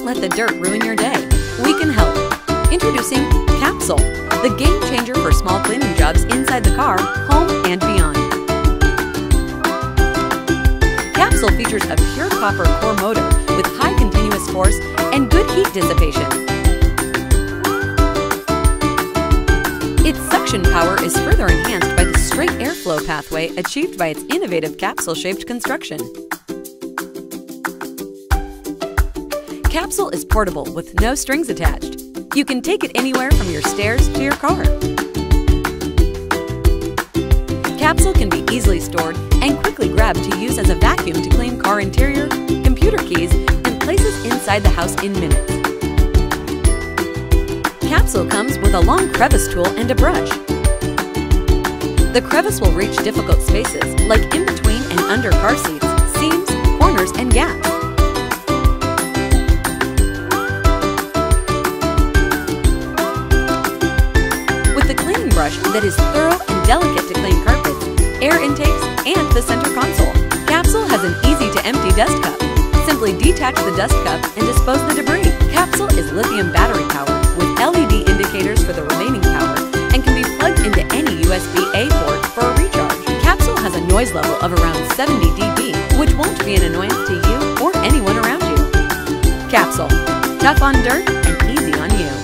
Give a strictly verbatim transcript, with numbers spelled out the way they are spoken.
let the dirt ruin your day. We can help. Introducing Capsule, the game changer for small cleaning jobs inside the car, home, and beyond. Capsule features a pure copper core motor with high continuous force and good heat dissipation. Its suction power is further enhanced by the straight airflow pathway achieved by its innovative capsule-shaped construction. Capsule is portable with no strings attached. You can take it anywhere from your stairs to your car. Capsule can be easily stored and quickly grabbed to use as a vacuum to clean car interior, computer keys, and places inside the house in minutes. Capsule comes with a long crevice tool and a brush. The crevice will reach difficult spaces like in between and under car seats, seams, corners, and gaps. With the cleaning brush that is thorough and delicate to clean carpets, air intakes, and the center console, Capsule has an easy-to-empty dust cup. Simply detach the dust cup and dispose the debris. Capsule is lithium battery powered with L E D indicators for the remaining power and can be plugged into any U S B A port for a recharge. Capsule has a noise level of around seventy decibels, which won't be an annoyance to you or anyone around you. Capsule, tough on dirt and easy on you.